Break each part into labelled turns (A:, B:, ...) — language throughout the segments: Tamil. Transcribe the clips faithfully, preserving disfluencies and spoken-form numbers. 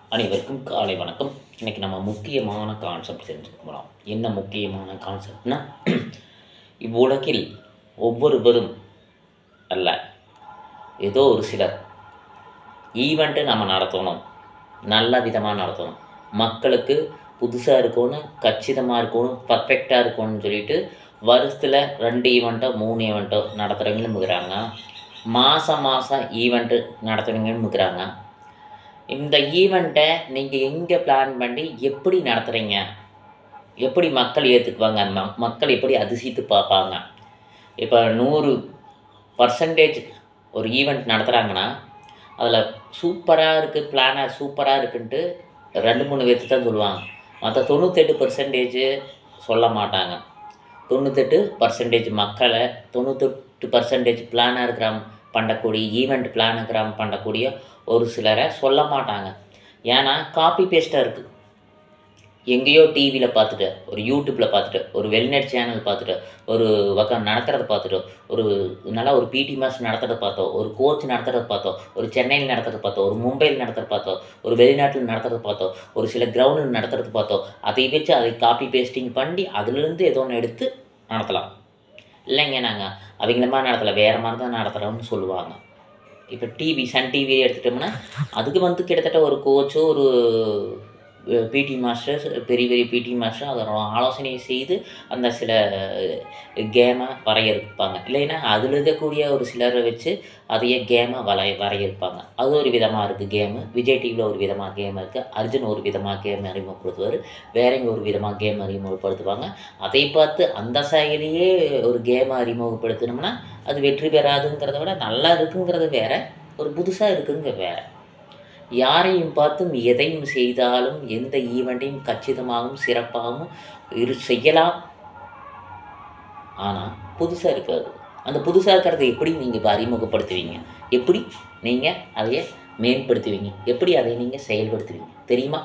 A: அனைவருக்கும் காலை வணக்கம். இன்றைக்கி நம்ம முக்கியமான கான்செப்ட் தெரிஞ்சுக்க போகிறோம். என்ன முக்கியமான கான்செப்ட்னா, இவ்வுலகில் ஒவ்வொருவரும் அல்ல, ஏதோ ஒரு சிலர் ஈவெண்ட்டு நம்ம நடத்தணும், நல்ல விதமாக நடத்தணும், மக்களுக்கு புதுசாக இருக்கணும், கச்சிதமாக இருக்கணும், பர்ஃபெக்டாக இருக்கணும்னு சொல்லிட்டு வருஷத்தில் ரெண்டு ஈவெண்ட்டோ மூணு ஈவெண்ட்டோ நடத்துகிறவங்களும் இருக்கிறாங்க. மாதம் மாதம் ஈவெண்ட்டு நடத்துகிறவங்களும் இருக்கிறாங்க. இந்த ஈவெண்ட்டை நீங்கள் எங்கே பிளான் பண்ணி எப்படி நடத்துகிறீங்க, எப்படி மக்கள் ஏற்றுக்குவாங்க, ம மக்கள் எப்படி அதிசயித்து பார்ப்பாங்க. இப்போ நூறு பர்சன்டேஜ் ஒரு ஈவெண்ட் நடத்துகிறாங்கன்னா அதில் சூப்பராக இருக்குது, பிளானாக சூப்பராக இருக்குன்ட்டு ரெண்டு மூணு பேர்த்து தான் சொல்லுவாங்க. மற்ற தொண்ணூத்தெட்டு பர்சன்டேஜு சொல்ல மாட்டாங்க. தொண்ணூத்தெட்டு பர்சன்டேஜ் மக்களை, தொண்ணூத்தெட்டு பர்சன்டேஜ் பிளானாக இருக்கிற பண்ணக்கூடிய ஈவெண்ட் பிளான் இருக்கிற பண்ணக்கூடிய ஒரு சிலரை சொல்ல மாட்டாங்க. ஏன்னா காப்பி பேஸ்ட்டாக இருக்குது. எங்கேயோ டிவியில் பார்த்துட்டு, ஒரு யூடியூப்பில் பார்த்துட்டு, ஒரு வெளிநாட்டு சேனல் பார்த்துட்டு, ஒரு பக்கம் நடத்துகிறத பார்த்துட்டோ, ஒரு நல்லா ஒரு பிடி மாஸ்டர் நடத்துகிறத பார்த்தோம், ஒரு கோச் நடத்துகிறத பார்த்தோம், ஒரு சென்னையில் நடத்துகிறத பார்த்தோம், ஒரு மும்பையில் நடத்துகிறத பார்த்தோம், ஒரு வெளிநாட்டில் நடத்துகிறத பார்த்தோம், ஒரு சில கிரவுண்டில் நடத்துகிறத பார்த்தோம். அதை வச்சு அதை காப்பி பேஸ்டிங் பண்ணி அதிலிருந்து ஏதோ ஒன்று எடுத்து நடத்தலாம். இல்லைங்க நாங்கள் அவங்கள மாதிரி நடத்தலை, வேறு மாதிரி தான் நடத்துகிறோம்னு சொல்லுவாங்க. இப்போ டிவி சன் டிவியை எடுத்துட்டோம்னா அதுக்கு வந்து கிட்டத்தட்ட ஒரு கோச்சோ ஒரு பிடி மாஸ்டர்ஸ், பெரிய பெரிய பிடி மாஸ்டர் அதோட ஆலோசனையை செய்து அந்த சில கேமை வரையறுப்பாங்க. இல்லைன்னா அதில் இருக்கக்கூடிய ஒரு சிலரை வச்சு அதையே கேமை வரைய வரையறுப்பாங்க. அது ஒரு விதமாக இருக்குது கேமு. விஜய் டிவியில் ஒரு விதமாக கேம் இருக்குது, அர்ஜுன் ஒரு விதமாக கேம் அறிமுகப்படுத்துவார், வேறங்க ஒரு விதமாக கேம் அறிமுகப்படுத்துவாங்க. அதை பார்த்து அந்த சைட்லேயே ஒரு கேமை அறிமுகப்படுத்தினோம்னா அது வெற்றி பெறாதுங்கிறத விட நல்லா இருக்குங்கிறது வேறு, ஒரு புதுசாக இருக்குங்க வேறு. யாரையும் பார்த்தும் எதையும் செய்தாலும் எந்த ஈவெண்ட்டையும் கச்சிதமாகவும் சிறப்பாகவும் இரு செய்யலாம். ஆனால் புதுசாக இருக்காது. அந்த புதுசாக இருக்கிறத எப்படி நீங்கள் இப்போ அறிமுகப்படுத்துவீங்க, எப்படி நீங்கள் அதையை மேம்படுத்துவீங்க, எப்படி அதை நீங்கள் செயல்படுத்துவீங்க தெரியுமா?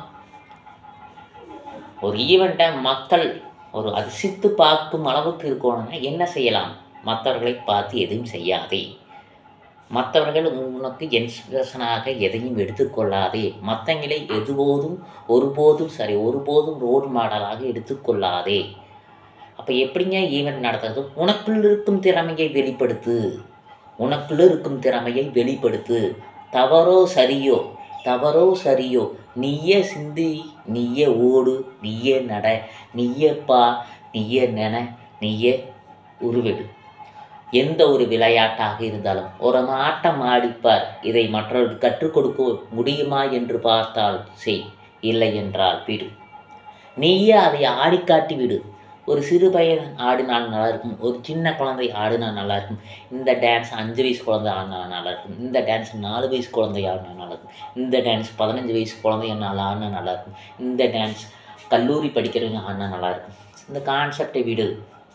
A: ஒரு ஈவெண்ட்டை மக்கள் ஒரு அதிசித்து பார்க்கும் அளவுக்கு இருக்கணும்னா என்ன செய்யலாம்? மற்றவர்களை பார்த்து எதையும் செய்யாதே, மற்றவர்கள் உனக்கு இன்ஸ்பிரேஷனாக எதையும் எடுத்துக்கொள்ளாதே, மற்றவங்களை எதுபோதும் ஒருபோதும் சரி ஒருபோதும் ரோல் மாடலாக எடுத்துக்கொள்ளாதே. அப்போ எப்படிங்க ஈவெண்ட் நடத்துறது? உனக்குள் இருக்கும் திறமையை வெளிப்படுத்து, உனக்குள்ள இருக்கும் திறமையை வெளிப்படுத்து. தவறோ சரியோ, தவறோ சரியோ, நீயே சிந்தி, நீயே ஓடு, நீயே நட, நீயே பா, நீயே நென, நீயே உருவெடு. எந்த ஒரு விளையாட்டாக இருந்தாலும் ஒரு ஆட்டம் ஆடிப்பார், இதை மற்றவர்கள் கற்றுக் கொடுக்க முடியுமா என்று பார்த்தால் செய், இல்லை என்றால் விடு. நீயே அதை ஆடிக்காட்டி விடு. ஒரு சிறு பையன் ஆடினால் நல்லாயிருக்கும், ஒரு சின்ன குழந்தை ஆடினால் நல்லாயிருக்கும், இந்த டான்ஸ் அஞ்சு வயசு குழந்தை ஆடினால் நல்லாயிருக்கும், இந்த டான்ஸ் நாலு வயசு குழந்தை ஆடினா நல்லாயிருக்கும், இந்த டான்ஸ் பதினஞ்சு வயசு குழந்தைய நாள் ஆடினா நல்லாயிருக்கும், இந்த டான்ஸ் கல்லூரி படிக்கிறவங்க ஆடினா நல்லாயிருக்கும். இந்த கான்செப்டை விடு.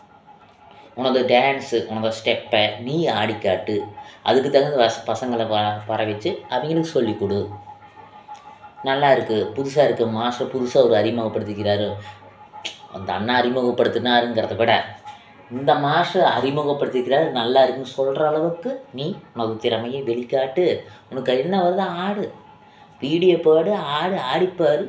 A: உனது டான்ஸு, உனது ஸ்டெப்பை நீ ஆடிக்காட்டு. அதுக்கு தகுந்த வச பசங்களை வ வர வச்சு அவங்களுக்கு சொல்லிக் கொடு. நல்லா இருக்குது, புதுசாக இருக்குது, மாஸ்டர் புதுசாக ஒரு அறிமுகப்படுத்திக்கிறாரு, அந்த அண்ணா அறிமுகப்படுத்தினாருங்கிறத விட இந்த மாஸ்டர் அறிமுகப்படுத்திக்கிறாரு நல்லா இருக்குன்னு சொல்கிற அளவுக்கு நீ உனது திறமையை வெளிக்காட்டு. உனக்கு என்ன வருது ஆடு, வீடியோ போடு, ஆடு, ஆடிப்பாரு.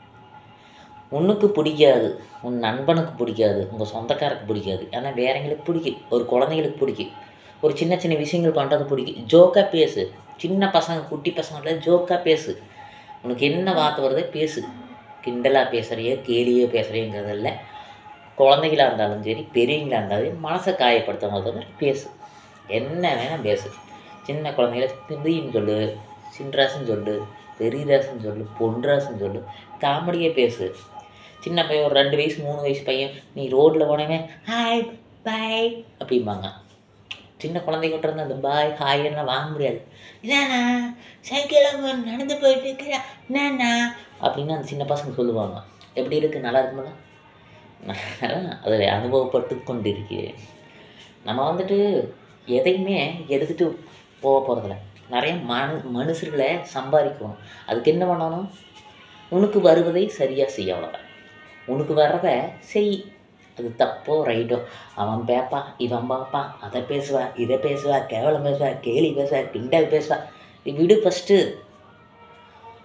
A: உனக்கு பிடிக்காது, உன் நண்பனுக்கு பிடிக்காது, உங்கள் சொந்தக்காரருக்கு பிடிக்காது, ஆனால் வேறங்களுக்கு பிடிக்கும், ஒரு குழந்தைங்களுக்கு பிடிக்கும், ஒரு சின்ன சின்ன விஷயங்கள் பண்ணுறது பிடிக்கும். ஜோக்காக பேசு, சின்ன பசங்க குட்டி பசங்கள்ல ஜோக்காக பேசு. உனக்கு என்ன வார்த்தை வருதோ பேசு. கிண்டலாக பேசுகிறியோ கேலியோ பேசுகிறீங்கிறதில்ல. குழந்தைகளாக இருந்தாலும் சரி பெரியவங்களாக இருந்தாலும் மனசை காயப்படுத்தும் போது பேசு, என்ன வேணால் பேசு. சின்ன குழந்தைகள திண்டின்னு சொல்லு, சின்ராசுன்னு சொல்லு, பெரியராசுன்னு சொல்லு, பொன்ராசுன்னு சொல்லு, காமெடியாக பேசு. சின்ன பையன் ஒரு ரெண்டு வயசு மூணு வயசு பையன் நீ ரோட்டில் போனவே ஹாய் பாய் அப்படிம்பாங்க. சின்ன குழந்தைகிட்ட இருந்து அந்த பாய் ஹாய் எல்லாம் வாங்க முடியாது. என்னண்ணா சைக்கிளில் நடந்து போயிட்டு இருக்கிறா என்னண்ணா அப்படின்னு அந்த சின்ன பசங்க சொல்லுவாங்க. எப்படி இருக்குது, நல்லா இருக்குங்களா? நான் அதில் அனுபவப்பட்டு கொண்டு இருக்கிறேன். நம்ம வந்துட்டு எதையுமே எடுத்துகிட்டு போக போகிறதில்ல. நிறைய மனு மனுஷர்களை சம்பாதிக்கணும். அதுக்கு என்ன பண்ணணும்? உனக்கு வருவதை சரியாக செய்ய, அவ்வளோதான். உனக்கு வர்றத செய். அது தப்போ ரைட்டோ, அவன் பேப்பான், இவன் பார்ப்பான், அதை பேசுவா, இதை பேசுவா, கேவலம் பேசுவா, கேலி பேசுவா, கிண்டல் பேசுவா, விடு. ஃபஸ்ட்டு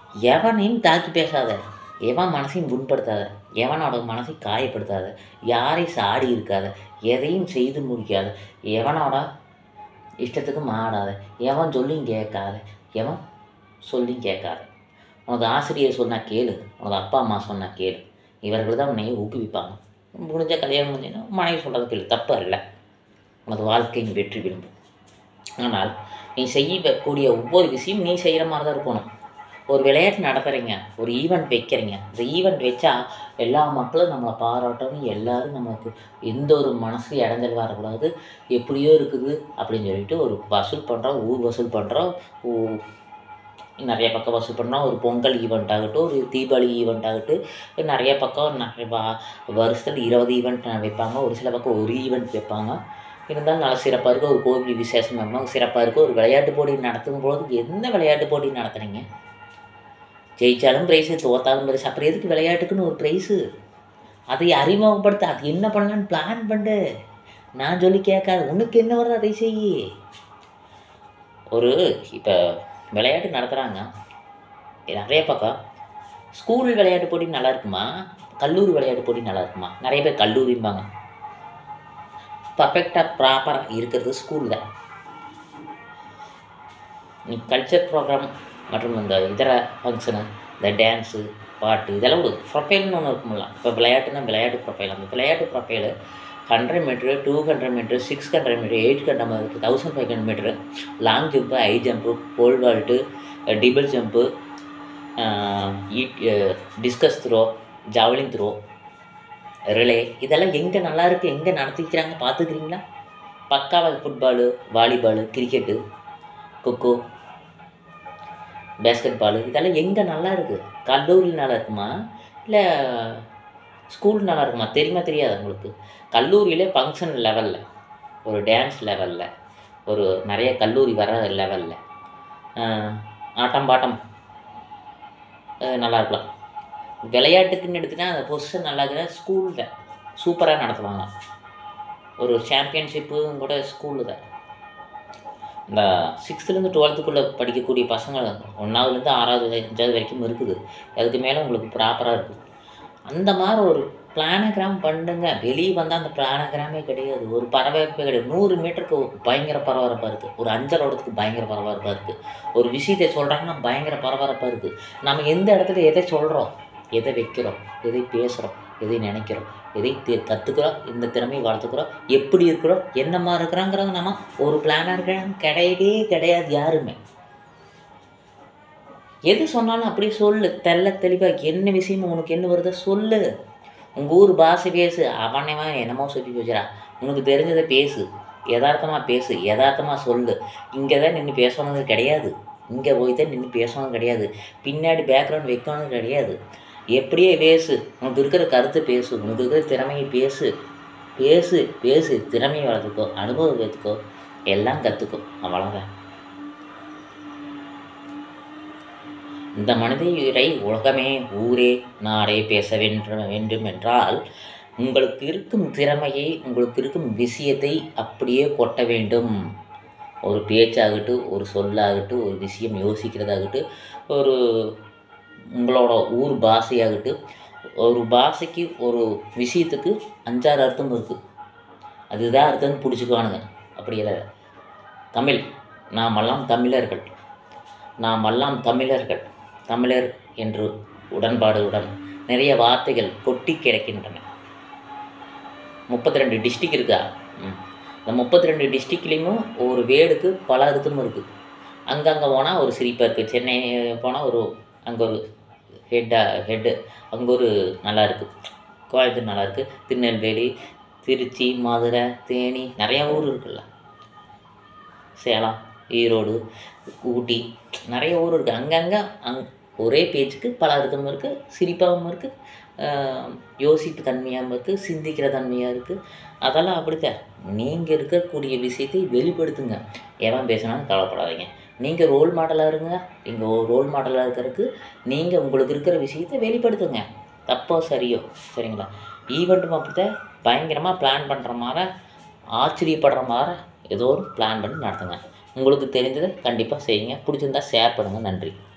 A: எவனையும் தாக்கி பேசாத, எவன் மனசையும் புண்படுத்தாத, எவனோட மனசையும் காயப்படுத்தாத, யாரையும் சாடி இருக்காத, எதையும் செய்து முடிக்காத, எவனோட இஷ்டத்துக்கு மாறாத, எவன் சொல்லியும் கேட்காத, எவன் சொல்லியும் கேட்காத. உனது ஆசிரியர் சொன்னால் கேளு, உனது அப்பா அம்மா சொன்னால் கேளு. இவர்கள் தான் உன்னைய ஊக்குவிப்பாங்க. முடிஞ்ச கல்யாணம் முடிஞ்சுன்னா மனைவி சொல்கிறது கேளு, தப்பு அல்ல. உனது வாழ்க்கையின் வெற்றி விரும்பும். ஆனால் நீ செய்யக்கூடிய ஒவ்வொரு விஷயம் நீ செய்கிற மாதிரி தான் இருக்கணும். ஒரு விளையாட்டு நடத்துகிறீங்க, ஒரு ஈவெண்ட் வைக்கிறீங்க. இந்த ஈவெண்ட் வச்சா எல்லா மக்களும் நம்மளை பாராட்டணும், எல்லோரும் நமக்கு எந்த ஒரு மனசு இடைஞ்சல் வரக்கூடாது, எப்படியோ இருக்குது அப்படின்னு சொல்லிட்டு ஒரு வசூல் பண்ணுறோம், ஊர் வசூல் பண்ணுறோம், நிறைய பக்கம் வசூல் பண்ணுறோம். ஒரு பொங்கல் ஈவெண்ட் ஆகட்டும், ஒரு தீபாவளி ஈவெண்ட் ஆகட்டும், நிறைய பக்கம் நிறைய வருஷத்தில் இருபது ஈவெண்ட் வைப்பாங்க. ஒரு சில பக்கம் ஒரு ஈவெண்ட் வைப்பாங்க. இருந்தாலும் நல்லா சிறப்பாக இருக்குது. ஒரு கோவில் விசேஷம் வைப்பாங்க, சிறப்பாக இருக்குது. ஒரு விளையாட்டு போட்டி நடத்தும் போது எந்த விளையாட்டு போட்டி நடத்துனீங்க? ஜெயித்தாலும் ப்ரைஸு, தோத்தாலும் ப்ரைஸ். அப்புறம் எதுக்கு விளையாட்டுக்குன்னு ஒரு ப்ரைஸு? அதை அறிமுகப்படுத்த, அது என்ன பண்ணலான்னு பிளான் பண்ணு. நான் சொல்லி கேட்காது, உனக்கு என்ன வருது அதை செய்யி. ஒரு இப்போ விளையாட்டு நடத்துகிறாங்க நிறைய பக்கம். ஸ்கூல் விளையாட்டு போட்டி நல்லா இருக்குமா, கல்லூரி விளையாட்டு போட்டி நல்லா இருக்குமா? நிறைய பேர் கல்லூரிம்பாங்க. பர்ஃபெக்டாக ப்ராப்பராக இருக்கிறது ஸ்கூல் தான். கல்ச்சர் ப்ரோக்ராம் மற்றும் இந்த இதர ஃபங்க்ஷனு, இந்த டான்ஸு, பாட்டு, இதெல்லாம் ஒரு ப்ரொஃபைல்னு ஒன்று இருக்குமில்ல. இப்போ விளையாட்டுன்னா விளையாட்டு ப்ரொஃபைல். அந்த விளையாட்டு profile hundred metre, two hundred metre, six hundred metre, eight hundred metre, thousand five hundred metre, long jump, high jump, pole vault, triple jump, discus throw, javelin throw, relay, இதெல்லாம் எங்கே நல்லாயிருக்கு, எங்கே நடத்திக்கிறாங்க பார்த்துக்கிறீங்களா? பக்காவாக football, volleyball, cricket, kho kho, basketball, இதெல்லாம் எங்கே நல்லா இருக்குது? கல்லூரியில் நல்லா இருக்குமா, இல்லை ஸ்கூல் நல்லா இருக்குமா? தெரியுமா தெரியாது உங்களுக்கு? கல்லூரியில் ஃபங்க்ஷன் லெவலில், ஒரு டான்ஸ் லெவலில், ஒரு நிறைய கல்லூரி வர லெவலில் ஆட்டம் பாட்டம் நல்லா இருக்கலாம். விளையாட்டுக்குன்னு எடுத்துகிட்டா அந்த பொசிஷன் நல்லா இருக்குன்னா ஸ்கூலில் சூப்பராக நடத்துவாங்க. ஒரு சாம்பியன்ஷிப்பும் கூட ஸ்கூலில் தான். இந்த சிக்ஸ்த்துலேருந்து டுவெல்த்துக்குள்ளே படிக்கக்கூடிய பசங்க ஒன்றாவதுலேருந்து ஆறாவது அஞ்சாவது வரைக்கும் இருக்குது. அதுக்கு மேலே உங்களுக்கு ப்ராப்பராக இருக்குது. அந்த மாதிரி ஒரு பிளானோகிராம் பண்ணுங்க. வெளியே வந்தால் அந்த பிளானோகிராமே கிடையாது, ஒரு பரபரப்பே கிடையாது. நூறு மீட்டருக்கு பயங்கர பரபரப்பாக இருக்குது, ஒரு அஞ்சரை இடத்துக்கு பயங்கர பரபரப்பாக இருக்குது. ஒரு விஷயத்தை சொல்கிறாங்கன்னா பயங்கர பரபரப்பாக இருக்குது. நம்ம எந்த இடத்துல எதை சொல்கிறோம், எதை வைக்கிறோம், எதை பேசுகிறோம், எதை நினைக்கிறோம், எதை கற்றுக்குறோம், இந்த திறமையை வளர்த்துக்கிறோம், எப்படி இருக்கிறோம், என்னமா இருக்கிறோங்கிறது நம்ம ஒரு பிளானோகிராம் கிடையவே கிடையாது யாருமே. எது சொன்னாலும் அப்படியே சொல்லு, தெல்ல தெளிவாக என்ன விஷயமும் உனக்கு என்ன வருதோ சொல்லு. உங்கள் ஊர் பாஷை பேசு. அவனவா என்னமோ சொல்லி வச்சுரா, உனக்கு தெரிஞ்சதை பேசு, யதார்த்தமாக பேசு, யதார்த்தமாக சொல்லு. இங்கே தான் நின்று பேசணுங்கிறது கிடையாது, இங்கே போய் தான் நின்று பேசணும் கிடையாது, பின்னாடி பேக்ரவுண்ட் வைக்கணும் கிடையாது. எப்படியே பேசு, உனக்கு இருக்கிற கருத்து பேசு, உனக்கு இருக்கிற திறமையை பேசு, பேசு பேசு திறமையை வளர்த்துக்கோ, அனுபவம் கற்றுக்கோ, எல்லாம் கற்றுக்கோ, அவ்வளோதான். இந்த மனிதரை உலகமே ஊரே நாடே பேச வேண்டும் என்றால் உங்களுக்கு இருக்கும் திறமையை, உங்களுக்கு இருக்கும் விஷயத்தை அப்படியே கொட்ட வேண்டும். ஒரு பேச்சாகட்டும், ஒரு சொல்லாகட்டும், ஒரு விஷயம் யோசிக்கிறதாகட்டும், ஒரு உங்களோட ஊர் பாஷையாகட்டும். ஒரு பாஷைக்கு ஒரு விஷயத்துக்கு அஞ்சாறு அர்த்தம் இருக்குது, அதுதான் அர்த்தம்னு பிடிச்சிக்குவானுங்க. அப்படி இல்லை. தமிழ், நாமெல்லாம் தமிழர்கள், நாமெல்லாம் தமிழர்கள், தமிழர் என்று உடன்பாடுடன் நிறைய வார்த்தைகள் கொட்டி கிடக்கின்றன. முப்பத்தி ரெண்டு டிஸ்ட்ரிக் இருக்கா? இந்த முப்பத்தி ரெண்டு டிஸ்ட்ரிக்ட்லேயும் ஒரு வேர்டுக்கு பல அர்த்தமும் இருக்குது. அங்கங்கே போனால் ஒரு சிரிப்பாக இருக்குது. சென்னை போனால் ஒரு அங்கே ஒரு ஹெட்டா ஹெட்டு அங்கே ஒரு நல்லா இருக்குது. கோயம்புத்தூர் நல்லா இருக்குது. திருநெல்வேலி, திருச்சி, மதுரை, தேனி, நிறையா ஊர் இருக்குல்ல. சேலம், ஈரோடு, ஊட்டி, நிறைய ஊர் இருக்குது. அங்கங்கே அங் ஒரே பேச்சுக்கு பல அர்த்தமும் இருக்குது, சிரிப்பாகவும் இருக்குது, யோசிப்பு தன்மையாகவும் இருக்குது, சிந்திக்கிற தன்மையாக இருக்குது. அதெல்லாம் அப்படித்தான். நீங்கள் இருக்கக்கூடிய விஷயத்தை வெளிப்படுத்துங்க. எவன் பேசினாலும் கவலைப்படாதீங்க. நீங்கள் ரோல் மாடலாக இருங்க. நீங்கள் ரோல் மாடலாக இருக்கிறதுக்கு நீங்கள் உங்களுக்கு இருக்கிற விஷயத்தை வெளிப்படுத்துங்க. தப்போ சரியோ, சரிங்களா? ஈவெண்ட்டும் அப்படித்தான். பயங்கரமாக பிளான் பண்ணுற மாதிரி, ஆச்சரியப்படுற மாதிரி ஏதோ ஒரு பிளான் பண்ணி நடத்துங்க. உங்களுக்கு தெரிஞ்சதை கண்டிப்பாக செய்யுங்க. பிடிச்சிருந்தா ஷேர் பண்ணுங்கள். நன்றி.